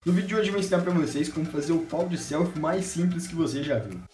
No vídeo de hoje eu vou ensinar para vocês como fazer o pau de selfie mais simples que você já viu.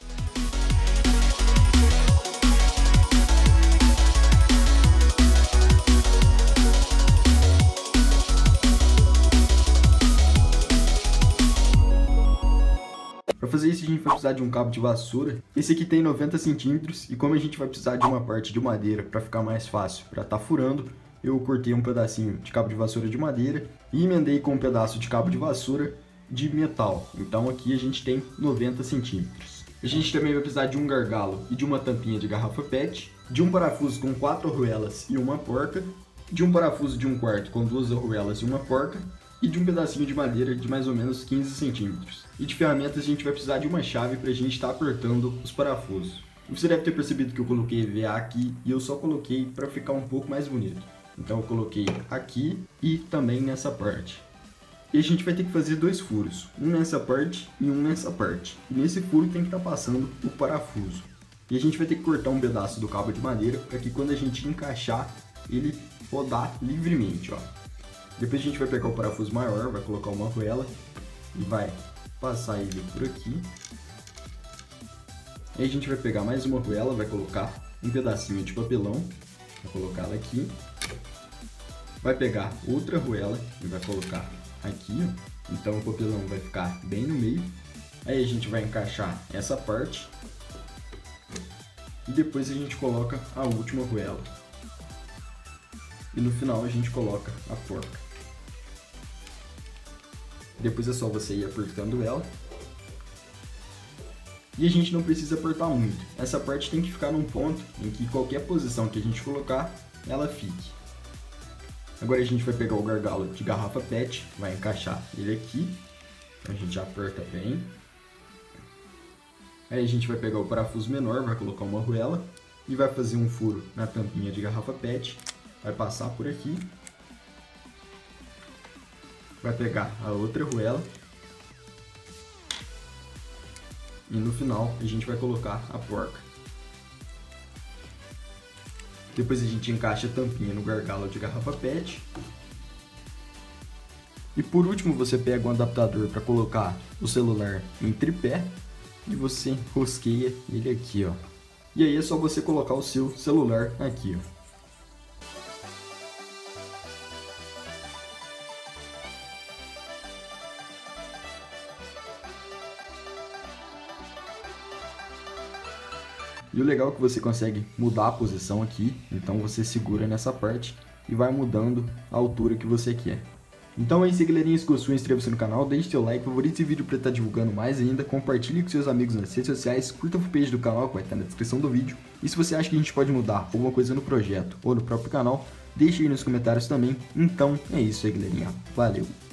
Para fazer isso a gente vai precisar de um cabo de vassoura. Esse aqui tem 90 centímetros e como a gente vai precisar de uma parte de madeira para ficar mais fácil para estar furando, eu cortei um pedacinho de cabo de vassoura de madeira e emendei com um pedaço de cabo de vassoura de metal. Então aqui a gente tem 90 centímetros. A gente também vai precisar de um gargalo e de uma tampinha de garrafa PET, de um parafuso com 4 arruelas e uma porca, de um parafuso de 1/4 com 2 arruelas e uma porca, e de um pedacinho de madeira de mais ou menos 15 centímetros. E de ferramentas a gente vai precisar de uma chave para a gente estar apertando os parafusos. Você deve ter percebido que eu coloquei EVA aqui e eu só coloquei para ficar um pouco mais bonito. Então eu coloquei aqui e também nessa parte. E a gente vai ter que fazer 2 furos, um nessa parte e um nessa parte. E nesse furo tem que estar passando o parafuso. E a gente vai ter que cortar um pedaço do cabo de madeira para que quando a gente encaixar, ele rodar livremente, ó. Depois a gente vai pegar o parafuso maior, vai colocar uma arruela e vai passar ele por aqui. Aí a gente vai pegar mais uma arruela, vai colocar um pedacinho de papelão, vai colocar ela aqui. Vai pegar outra arruela e vai colocar aqui, ó. Então o papelão vai ficar bem no meio. Aí a gente vai encaixar essa parte e depois a gente coloca a última arruela. E no final a gente coloca a porca. Depois é só você ir apertando ela. E a gente não precisa apertar muito. Essa parte tem que ficar num ponto em que qualquer posição que a gente colocar, ela fique. Agora a gente vai pegar o gargalo de garrafa PET, vai encaixar ele aqui. A gente aperta bem. Aí a gente vai pegar o parafuso menor, vai colocar uma arruela e vai fazer um furo na tampinha de garrafa PET. Vai passar por aqui. Vai pegar a outra arruela. E no final a gente vai colocar a porca. Depois a gente encaixa a tampinha no gargalo de garrafa PET. E por último você pega um adaptador para colocar o celular em tripé. E você rosqueia ele aqui, ó. E aí é só você colocar o seu celular aqui, ó. E o legal é que você consegue mudar a posição aqui, então você segura nessa parte e vai mudando a altura que você quer. Então é isso aí, galerinha, se gostou, inscreva-se no canal, deixe seu like, favorite esse vídeo para estar divulgando mais ainda, compartilhe com seus amigos nas redes sociais, curta a fanpage do canal que vai estar na descrição do vídeo. E se você acha que a gente pode mudar alguma coisa no projeto ou no próprio canal, deixe aí nos comentários também. Então é isso aí, galerinha, valeu!